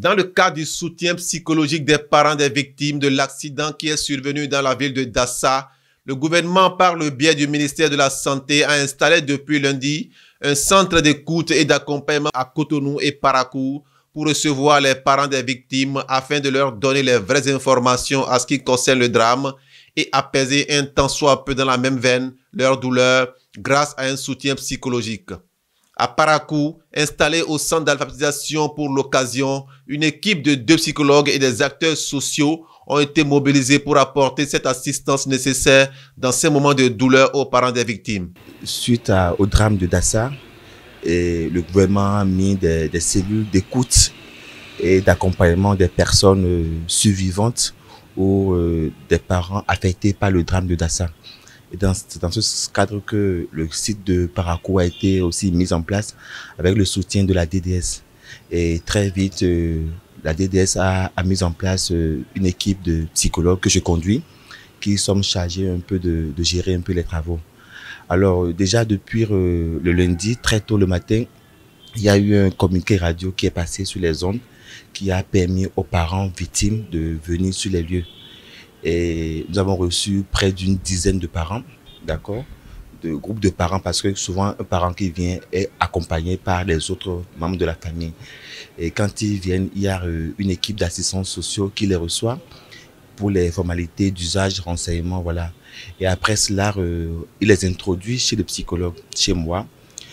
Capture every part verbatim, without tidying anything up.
Dans le cadre du soutien psychologique des parents des victimes de l'accident qui est survenu dans la ville de Dassa, le gouvernement, par le biais du ministère de la Santé, a installé depuis lundi un centre d'écoute et d'accompagnement à Cotonou et Parakou pour recevoir les parents des victimes afin de leur donner les vraies informations à ce qui concerne le drame et apaiser un tant soit peu dans la même veine leur douleur grâce à un soutien psychologique. À Parakou, installé au centre d'alphabétisation pour l'occasion, une équipe de deux psychologues et des acteurs sociaux ont été mobilisés pour apporter cette assistance nécessaire dans ces moments de douleur aux parents des victimes. Suite à, au drame de Dassa, et le gouvernement a mis des, des cellules d'écoute et d'accompagnement des personnes euh, survivantes ou euh, des parents affectés par le drame de Dassa. Et dans, dans ce cadre que le site de Parakou a été aussi mis en place avec le soutien de la D D S. Et très vite, euh, la D D S a, a mis en place euh, une équipe de psychologues que je conduis, qui sont chargés un peu de, de gérer un peu les travaux. Alors euh, déjà depuis euh, le lundi, très tôt le matin, il y a eu un communiqué radio qui est passé sur les ondes, qui a permis aux parents victimes de venir sur les lieux. Et nous avons reçu près d'une dizaine de parents, d'accord, de groupes de parents, parce que souvent un parent qui vient est accompagné par les autres membres de la famille. Et quand ils viennent, il y a une équipe d'assistants sociaux qui les reçoit pour les formalités d'usage, renseignement, voilà. Et après cela, euh, il les introduit chez le psychologue, chez moi.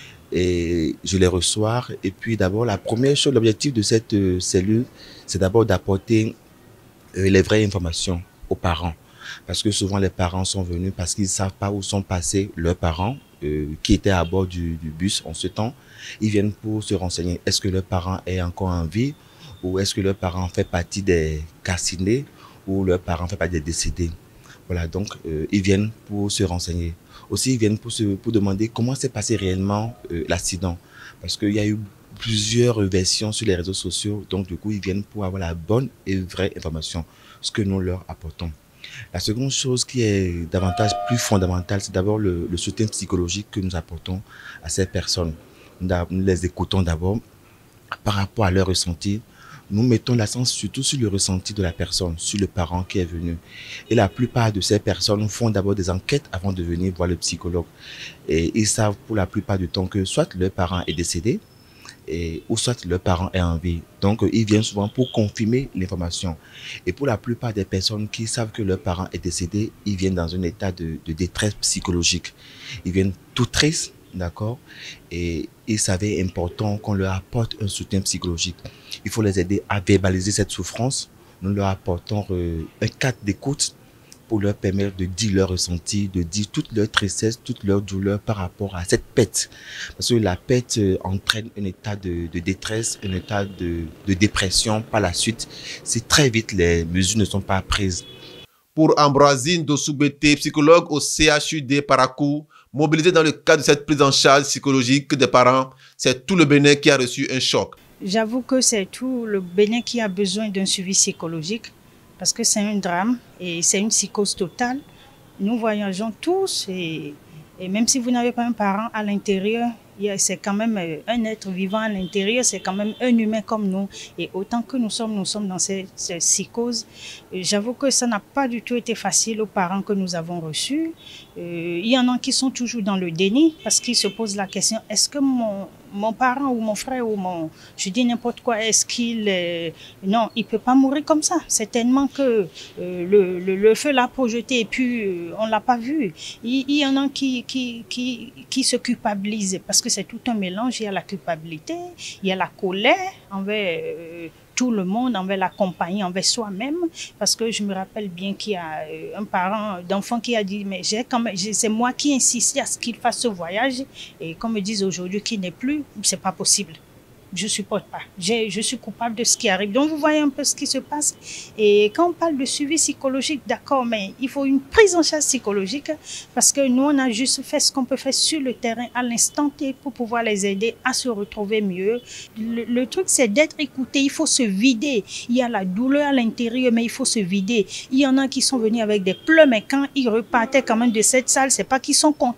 Et je les reçois. Et puis d'abord, la première chose, l'objectif de cette euh, cellule, c'est d'abord d'apporter euh, les vraies informations aux parents. Parce que souvent les parents sont venus parce qu'ils ne savent pas où sont passés leurs parents euh, qui étaient à bord du, du bus en ce temps. Ils viennent pour se renseigner. Est-ce que leur parent est encore en vie ou est-ce que leur parent fait partie des calcinés ou leur parent fait partie des décédés. Voilà, donc euh, ils viennent pour se renseigner. Aussi, ils viennent pour, se, pour demander comment s'est passé réellement euh, l'accident. Parce qu'il y a eu plusieurs versions sur les réseaux sociaux. Donc, du coup, ils viennent pour avoir la bonne et vraie information, ce que nous leur apportons. La seconde chose qui est davantage plus fondamentale, c'est d'abord le, le soutien psychologique que nous apportons à ces personnes. Nous, nous les écoutons d'abord par rapport à leur ressenti. Nous mettons l'accent surtout sur le ressenti de la personne, sur le parent qui est venu. Et la plupart de ces personnes font d'abord des enquêtes avant de venir voir le psychologue. Et ils savent pour la plupart du temps que soit leur parent est décédé, et, ou soit leur parent est en vie. Donc, ils viennent souvent pour confirmer l'information. Et pour la plupart des personnes qui savent que leur parent est décédé, ils viennent dans un état de, de détresse psychologique. Ils viennent tout tristes, d'accord? Et il s'avère important qu'on leur apporte un soutien psychologique. Il faut les aider à verbaliser cette souffrance. Nous leur apportons euh, un cadre d'écoute pour leur permettre de dire leur ressenti, de dire toute leur tristesse, toute leur douleur par rapport à cette perte. Parce que la perte euh, entraîne un état de, de détresse, un état de, de dépression par la suite. Si très vite les mesures ne sont pas prises. Pour Ambroisine Dosoubete, psychologue au C H U D Parakou, mobilisée dans le cadre de cette prise en charge psychologique des parents, c'est tout le Bénin qui a reçu un choc. J'avoue que c'est tout le Bénin qui a besoin d'un suivi psychologique parce que c'est un drame et c'est une psychose totale. Nous voyageons tous et, et même si vous n'avez pas un parent à l'intérieur, c'est quand même un être vivant à l'intérieur, c'est quand même un humain comme nous. Et autant que nous sommes, nous sommes dans cette, cette psychose. J'avoue que ça n'a pas du tout été facile aux parents que nous avons reçus. Euh, il y en a qui sont toujours dans le déni parce qu'ils se posent la question, est-ce que mon, mon parent ou mon frère ou mon... Je dis n'importe quoi, est-ce qu'il... Euh, non, il ne peut pas mourir comme ça. C'est tellement que euh, le, le, le feu l'a projeté et puis euh, on ne l'a pas vu. Il, il y en a qui, qui, qui, qui se culpabilisent parce que c'est tout un mélange. Il y a la culpabilité, il y a la colère envers euh, tout le monde, envers la compagnie, envers soi-même. Parce que je me rappelle bien qu'il y a euh, un parent d'enfant qui a dit, mais j'ai quand même, c'est moi qui insistais à ce qu'il fasse ce voyage. Et comme me disent aujourd'hui qu'il n'est plus, c'est pas possible. Je ne supporte pas. Je suis coupable de ce qui arrive. Donc, vous voyez un peu ce qui se passe. Et quand on parle de suivi psychologique, d'accord, mais il faut une prise en charge psychologique parce que nous, on a juste fait ce qu'on peut faire sur le terrain à l'instant T pour pouvoir les aider à se retrouver mieux. Le, le truc, c'est d'être écouté. Il faut se vider. Il y a la douleur à l'intérieur, mais il faut se vider. Il y en a qui sont venus avec des pleurs, mais quand ils repartaient quand même de cette salle, c'est pas qu'ils sont contents, mais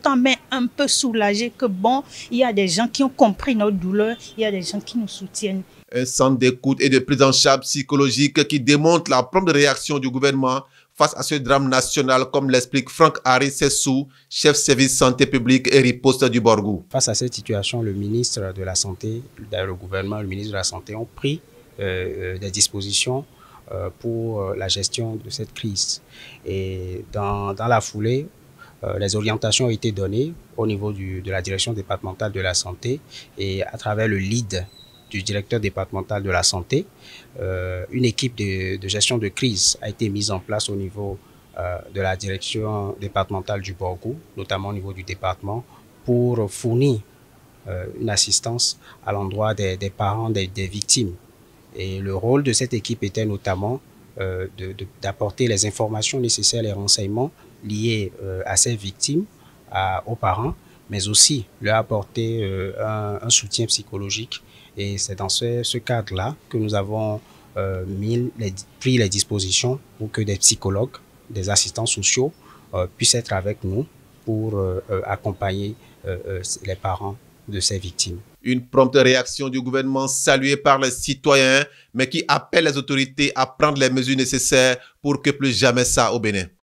un peu soulagés que bon, il y a des gens qui ont compris notre douleur, il y a des gens qui nous soutiennent. Un centre d'écoute et de prise en charge psychologique qui démontre la prompte réaction du gouvernement face à ce drame national, comme l'explique Franck Harry Sessou, chef service santé publique et riposte du Borgou. Face à cette situation, le ministre de la Santé, le gouvernement, le ministre de la Santé ont pris euh, des dispositions euh, pour la gestion de cette crise. Et dans, dans la foulée, euh, les orientations ont été données au niveau du, de la direction départementale de la santé et à travers le lead du directeur départemental de la santé, euh, une équipe de, de gestion de crise a été mise en place au niveau euh, de la direction départementale du Borgou, notamment au niveau du département, pour fournir euh, une assistance à l'endroit des, des parents des, des victimes. Et le rôle de cette équipe était notamment euh, d'apporter les informations nécessaires, les renseignements liés euh, à ces victimes, à, aux parents, mais aussi leur apporter euh, un, un soutien psychologique. Et c'est dans ce, ce cadre-là que nous avons euh, mis les, pris les dispositions pour que des psychologues, des assistants sociaux euh, puissent être avec nous pour euh, euh, accompagner euh, euh, les parents de ces victimes. Une prompte réaction du gouvernement saluée par les citoyens, mais qui appelle les autorités à prendre les mesures nécessaires pour que plus jamais ça au Bénin.